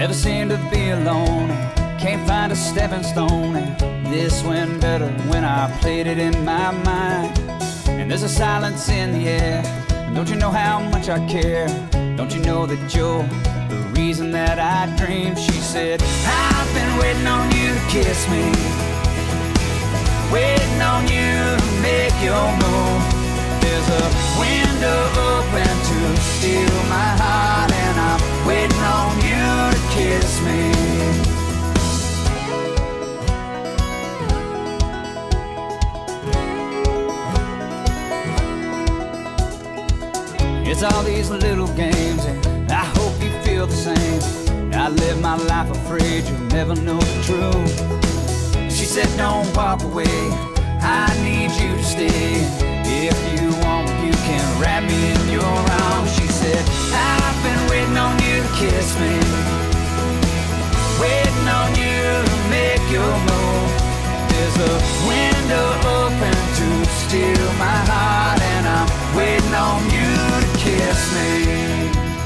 Never seem to be alone, can't find a stepping stone. And this went better when I played it in my mind. And there's a silence in the air, and don't you know how much I care? Don't you know that you're the reason that I dream? She said, I've been waiting on you to kiss me, waiting on you to make your move. There's a window open to steal my heart, and I'm waiting on you to kiss me. It's all these little games, and I hope you feel the same. I live my life afraid you'll never know the truth. She said, don't walk away, I need you to stay. If you want, you can wrap me in your arms. She said, I've been waiting on you to kiss me, waiting on you to make your move. There's a window open to steal my heart, and I'm waiting on you to kiss me.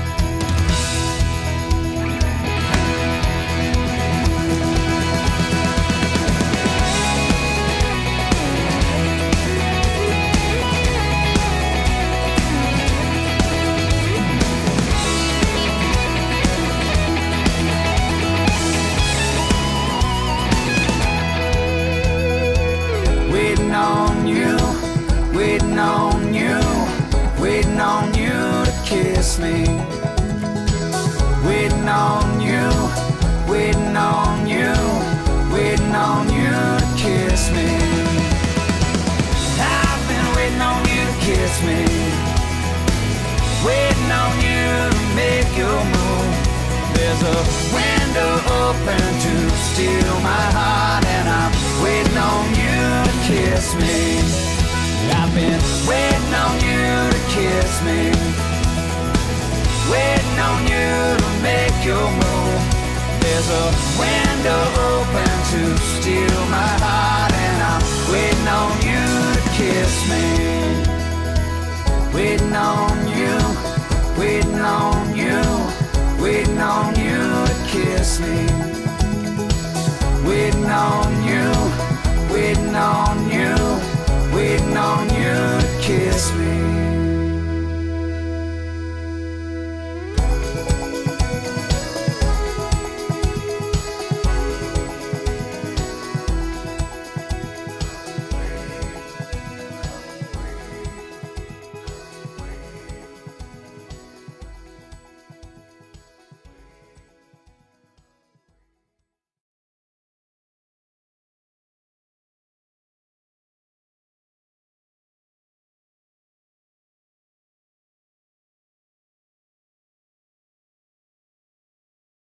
Waiting on you, waiting on you, waiting on you to kiss me. Waiting on you, waiting on you, waiting on you to kiss me. I've been waiting on you to kiss me, waiting on you to make your move. There's a window open to steal my heart, and I'm waiting on you to kiss me. I've been waiting on you to kiss me, waiting on you to make your move. There's a window open to steal my heart, and I'm waiting on you to kiss me. Waiting on you, waiting on you, waiting on you to kiss me. Waiting on you, waiting on you, waiting on you to kiss me.